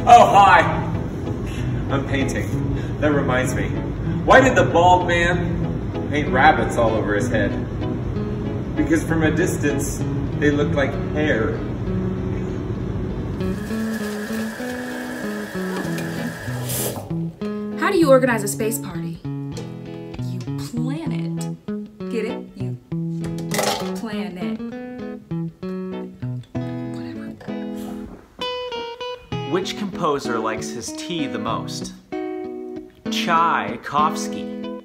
Oh, hi. I'm painting. That reminds me. Why did the bald man paint rabbits all over his head? Because from a distance, they look like hair. How do you organize a space party? You plan it. Get it? You plan it. Which composer likes his tea the most? Tchaikovsky.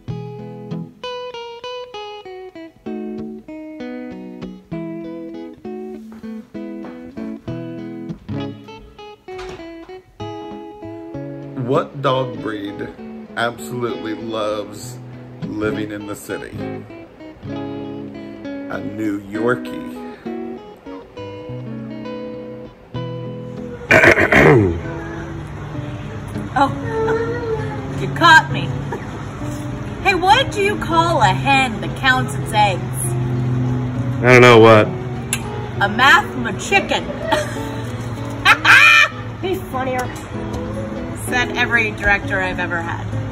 What dog breed absolutely loves living in the city? A New Yorkie. Oh, you caught me. Hey, what do you call a hen that counts its eggs? I don't know what. A math-ma-chicken. Be funnier. Said every director I've ever had.